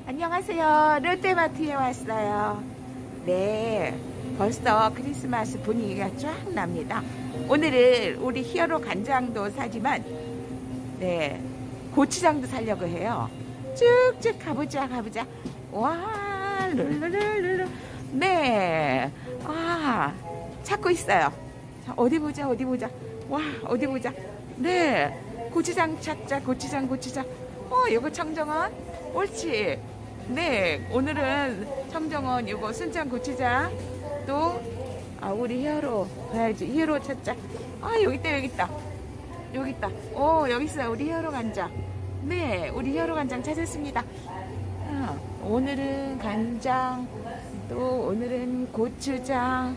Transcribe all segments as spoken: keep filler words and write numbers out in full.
안녕하세요. 롯데마트에 왔어요. 네, 벌써 크리스마스 분위기가 쫙 납니다. 오늘은 우리 히어로 간장도 사지만 네, 고추장도 사려고 해요. 쭉쭉 가보자 가보자. 와, 룰루룰루. 네, 아, 찾고 있어요. 자, 어디 보자 어디 보자. 와, 어디 보자. 네, 고추장 찾자. 고추장 고추장. 어, 이거 청정원 옳지. 네, 오늘은 청정원 이거 순창 고추장. 또 아, 우리 히어로 봐야지. 히어로 찾자. 아, 여기 있다 여기 있다 여기 있다. 오, 여기 있어요. 우리 히어로 간장. 네, 우리 히어로 간장 찾았습니다. 아, 오늘은 간장, 또 오늘은 고추장.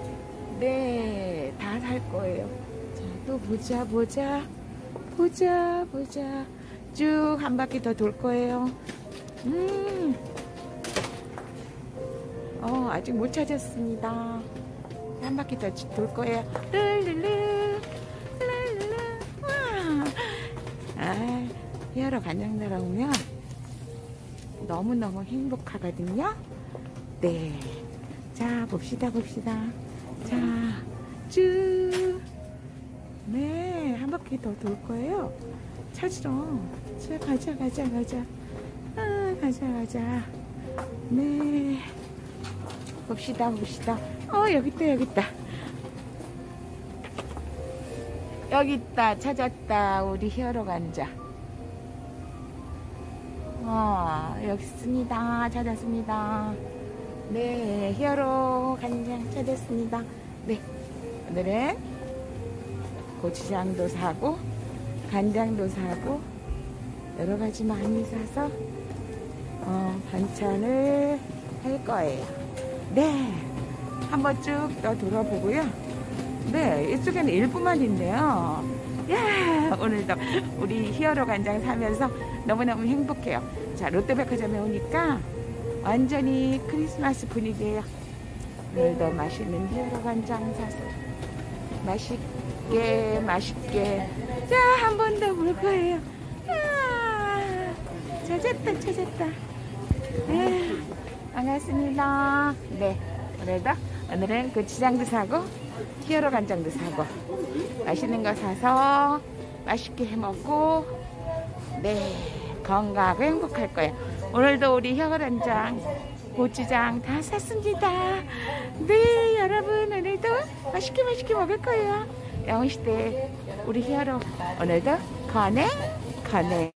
네, 다 살 거예요. 자, 또 보자 보자 보자 보자. 쭉 한 바퀴 더 돌 거예요. 음, 어, 아직 못 찾았습니다. 한 바퀴 더 돌 거예요. 룰루루, 룰루루. 와, 아, 히어로 간장 날아오면 너무너무 행복하거든요. 네, 자, 봅시다 봅시다. 자, 쭉. 네, 한 바퀴 더 돌 거예요. 찾으러. 자, 가자 가자 가자. 아, 가자 가자. 네, 봅시다 봅시다. 어, 여기 있다 여기 있다 여기 있다. 찾았다. 우리 히어로 간장. 어, 여기 있습니다. 찾았습니다. 네, 히어로 간장 찾았습니다. 네, 오늘은 고추장도 사고 간장도 사고 여러 가지 많이 사서 어, 반찬을 할 거예요. 네, 한번 쭉 더 돌아보고요. 네, 이쪽에는 일부만 있네요. 야, 오늘도 우리 히어로 간장 사면서 너무너무 행복해요. 자, 롯데백화점에 오니까 완전히 크리스마스 분위기예요. 오늘도 맛있는 히어로 간장 사서 맛있게 맛있게. 자, 한 번 더 볼 거예요. 아, 찾았다 찾았다. 네, 반갑습니다. 네, 오늘도 오늘은 고추장도 사고 히어로 간장도 사고 맛있는 거 사서 맛있게 해먹고 네, 건강하고 행복할 거예요. 오늘도 우리 히어로 간장 고추장 다 샀습니다. 네, 여러분 오늘도 맛있게 맛있게 먹을 거예요. 영훈시대 우리 히어로 오늘도 건해 건해.